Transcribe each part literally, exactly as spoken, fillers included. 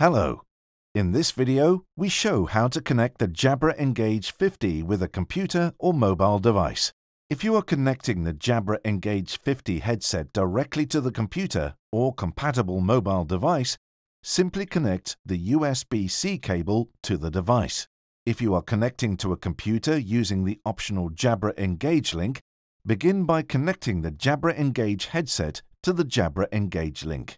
Hello! In this video, we show how to connect the Jabra Engage fifty with a computer or mobile device. If you are connecting the Jabra Engage fifty headset directly to the computer or compatible mobile device, simply connect the U S B C cable to the device. If you are connecting to a computer using the optional Jabra Engage link, begin by connecting the Jabra Engage headset to the Jabra Engage link.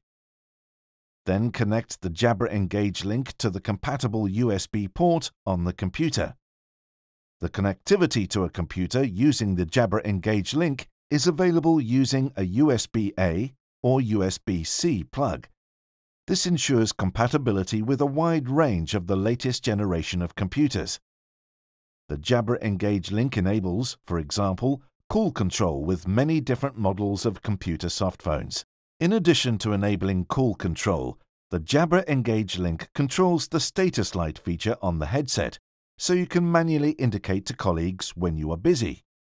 Then connect the Jabra Engage link to the compatible U S B port on the computer. The connectivity to a computer using the Jabra Engage link is available using a U S B A or U S B C plug. This ensures compatibility with a wide range of the latest generation of computers. The Jabra Engage link enables, for example, call control with many different models of computer softphones. In addition to enabling call control, the Jabra Engage link controls the status light feature on the headset, so you can manually indicate to colleagues when you are busy.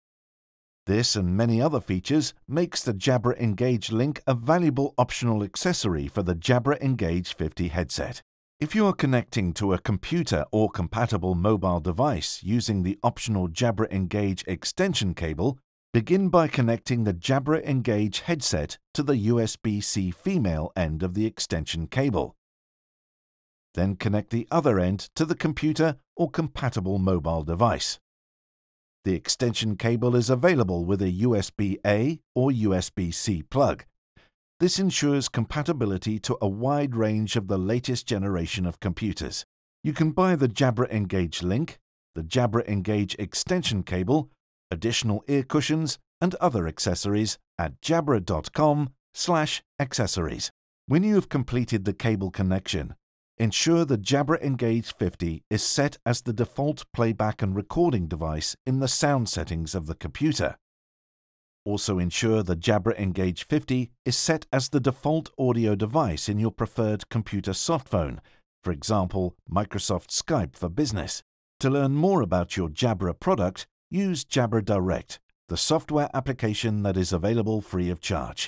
This and many other features makes the Jabra Engage link a valuable optional accessory for the Jabra Engage fifty headset. If you are connecting to a computer or compatible mobile device using the optional Jabra Engage extension cable, begin by connecting the Jabra Engage headset to the U S B C female end of the extension cable. Then connect the other end to the computer or compatible mobile device. The extension cable is available with a U S B A or U S B C plug. This ensures compatibility to a wide range of the latest generation of computers. You can buy the Jabra Engage link, the Jabra Engage extension cable, additional ear cushions, and other accessories at jabra dot com slash accessories. When you have completed the cable connection, ensure the Jabra Engage fifty is set as the default playback and recording device in the sound settings of the computer. Also ensure the Jabra Engage fifty is set as the default audio device in your preferred computer softphone, for example, Microsoft Skype for Business. To learn more about your Jabra product, use Jabra Direct, the software application that is available free of charge.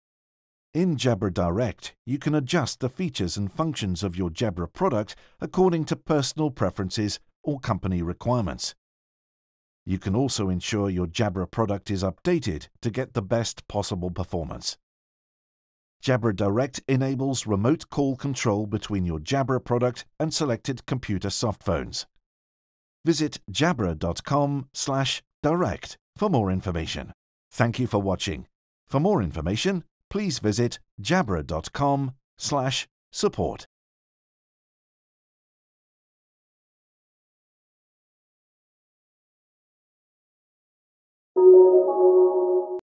In Jabra Direct, you can adjust the features and functions of your Jabra product according to personal preferences or company requirements. You can also ensure your Jabra product is updated to get the best possible performance. Jabra Direct enables remote call control between your Jabra product and selected computer softphones. Visit jabra dot com slash direct for more information. Thank you for watching. For more information, please visit jabra dot com slash support. Thank you.